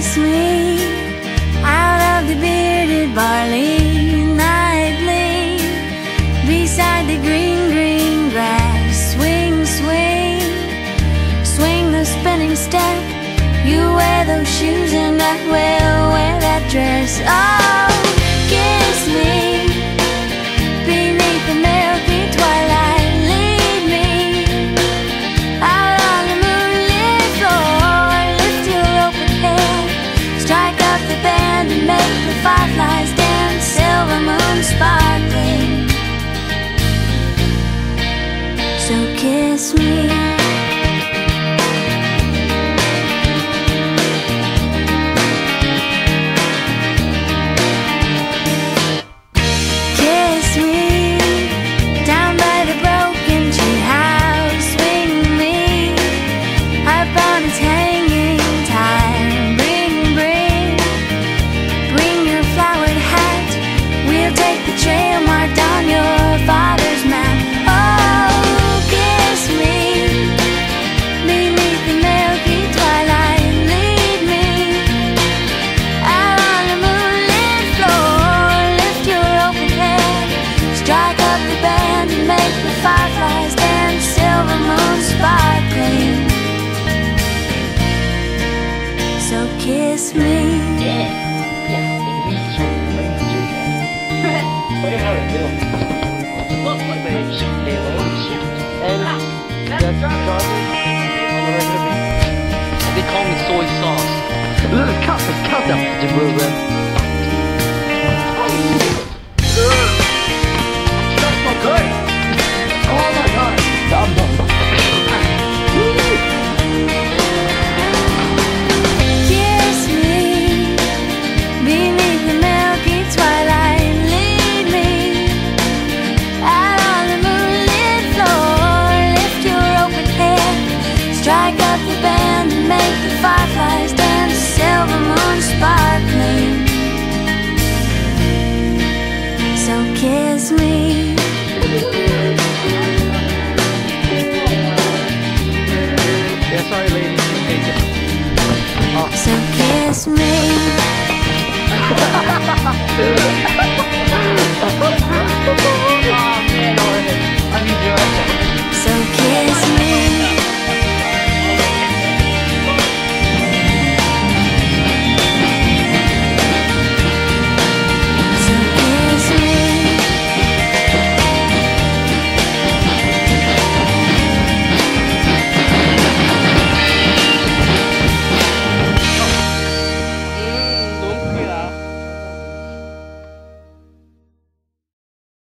kiss me out of the bearded barley nightly, beside the green, green grass. Swing, swing, swing the spinning step. You wear those shoes and I will wear that dress. Oh, kiss me beneath the milky twilight. Lead me out on the moonlit floor. Lift your open head, strike up the band and make the fireflies dance. Silver moon sparkling, so kiss me. Kiss me. They call me soy sauce. Look, cut them,